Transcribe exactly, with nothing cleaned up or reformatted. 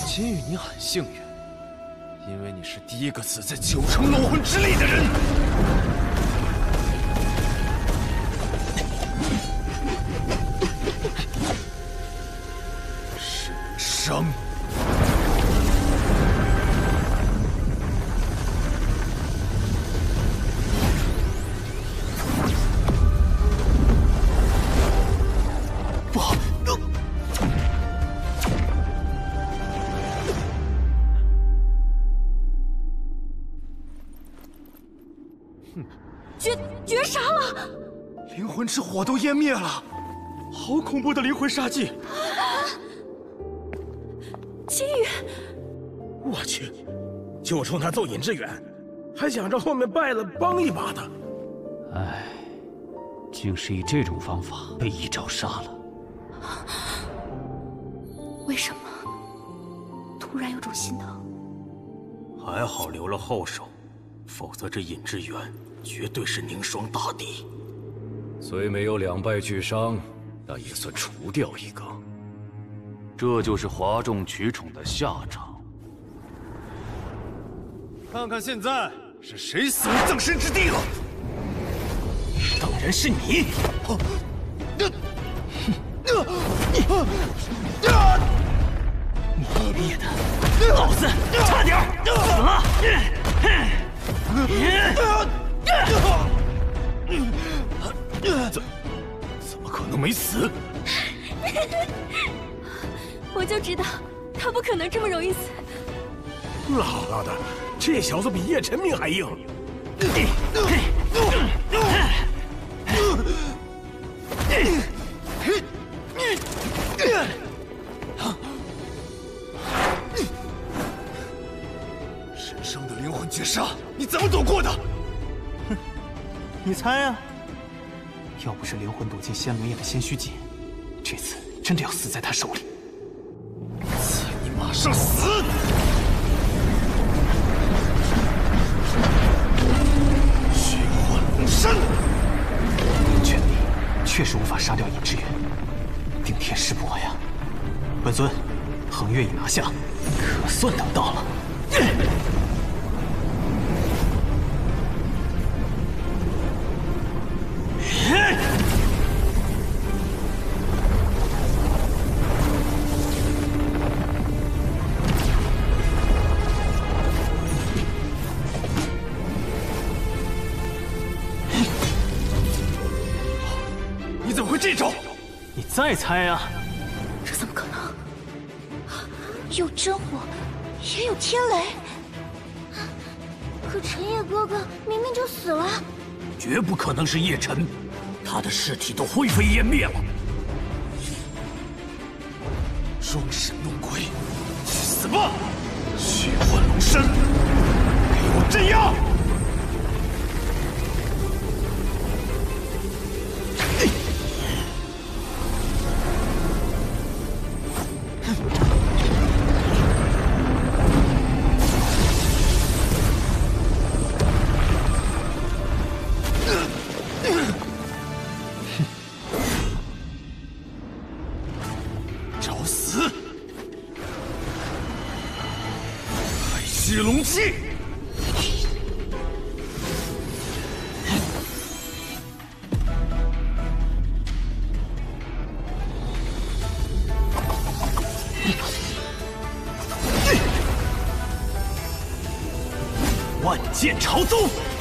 金玉，你很幸运，因为你是第一个死在九成龙魂之力的人。神伤。 绝绝杀了！ 灵魂之火都湮灭了，好恐怖的灵魂杀技！ 金羽， 我去，就冲他揍尹志远，还想着后面败了帮一把的。 唉，竟是以这种方法被一招杀了。 为什么？突然有种心疼。 还好留了后手，否则这尹志远。 绝对是凝霜大敌， 虽没有两败俱伤，但也算除掉一个。 这就是哗众取宠的下场。 看看现在是谁死无葬身之地了？ 当然是你！你灭的，老子差点死了！ 怎怎么可能没死？ 我就知道他不可能这么容易死。 姥姥的，这小子比叶晨命还硬。 神伤的灵魂绝杀，你怎么躲过的？ 你猜呀、啊？要不是灵魂躲进仙轮眼的仙虚界，这次真的要死在他手里。 赐你马上死！血幻龙身， 全力确实无法杀掉尹志远，顶天师伯呀！本尊，恒月已拿下，可算等到了。 你怎么会这招？ 你再猜啊！ 这怎么可能？有真火，也有天雷。可陈烨哥哥明明就死了。 绝不可能是叶晨，他的尸体都灰飞烟灭了。 装神弄鬼，去死吧！血幻龙身，给我镇压！ 找死！海血龙气！ 万剑朝宗。